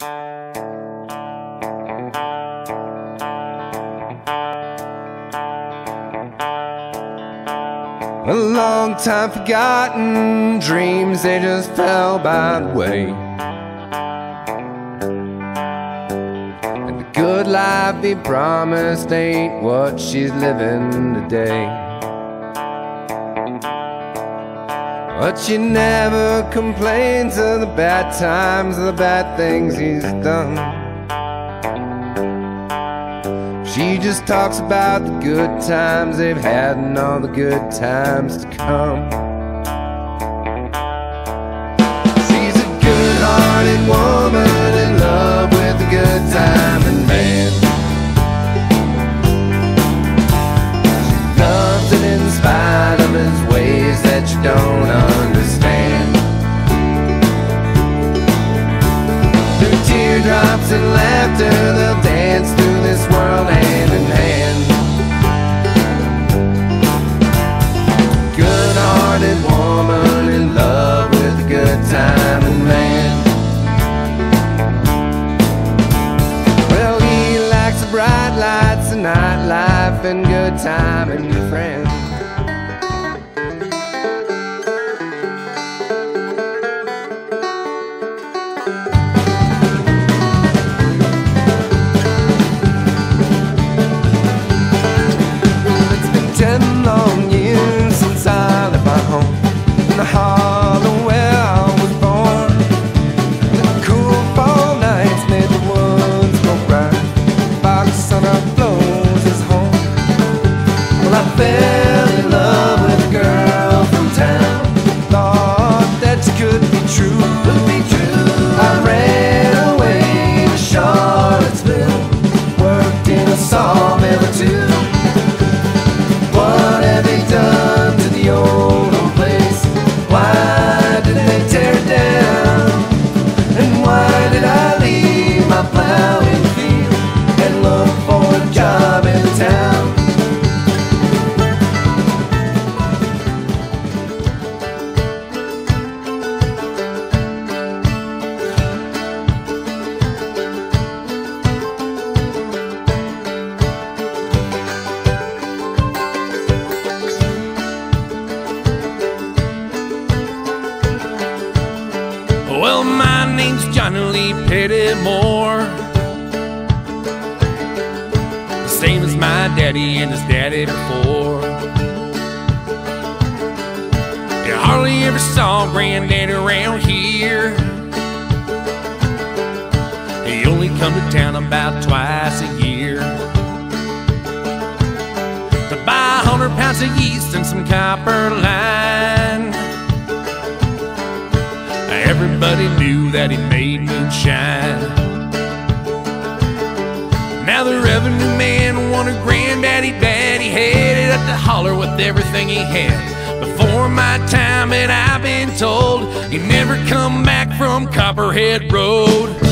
A long time forgotten dreams, they just fell by the way. And the good life he promised ain't what she's living today. But she never complains of the bad times, of the bad things he's done. She just talks about the good times they've had and all the good times to come. She's a good-hearted woman in love with a good-timing man. She loves him in spite of his ways that you don't understand. Through teardrops and laughter, they'll dance through this world hand in hand. Good-hearted woman in love with a good-timing man. Well, he likes the bright lights, the nightlife, and good-timing friends. In the hollow where I was born, the cool fall nights made the woods go bright. By the sun up blows his horn. Well, I fell in love with a girl from town. Thought that she could be true. I ran away to Charlottesville, worked in a sawmill or two. What have they done to the old place? Why did they tear it down? And why did I leave my plowing field and look for a job in town? Well, my name's Johnny Lee Pettymore, the same as my daddy and his daddy before. You hardly ever saw Granddaddy around here. He only come to town about twice a year to buy 100 pounds of yeast and some copper line. Everybody knew that he made moonshine. Now the revenue man wanted Granddaddy bad. He headed up to holler with everything he had. Before my time, and I've been told he never come back from Copperhead Road.